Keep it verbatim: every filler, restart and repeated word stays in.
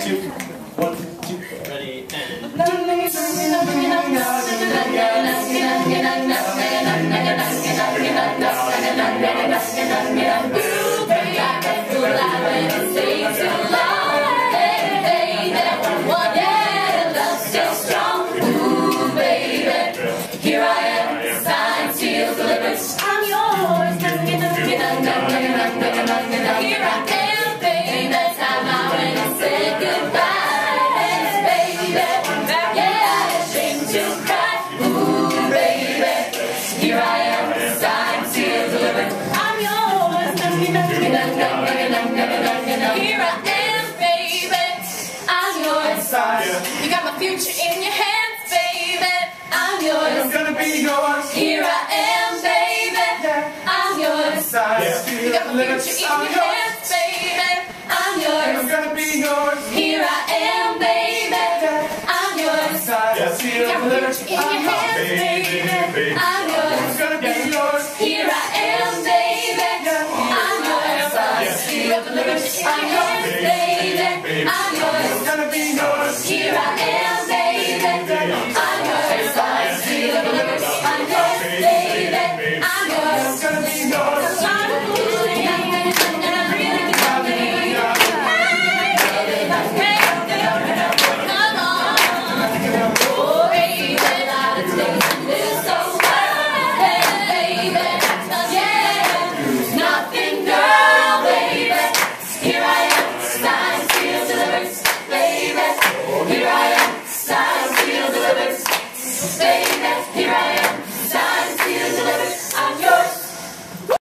two, one, two, ready, and... Here I am, signed, sealed, delivered. I'm yours. Here I am, baby. That's time I went and said goodbye, baby. Yeah, ashamed to cry. Ooh, baby. Here I am, signed, sealed, delivered. I'm yours. Here I am, baby. I'm yours. You got my future in your hands, baby. I'm yours. I'm gonna be yours. Here I am, baby. Yeah. I'm yours. Yeah. You got my future in your hands, baby. I'm yours. I'm gonna be yours. Here I am, baby. I'm yours. Yes, You got my future in your hands, baby. I'm yours. I'm gonna be yours. Here I am, baby. I'm yours. You got my future in your hands, baby. I'm yours. I'm gonna be yours. Here I am, baby. I'm yours. You got my future in your hands, baby. I'm yours. I'm gonna be yours. Baby.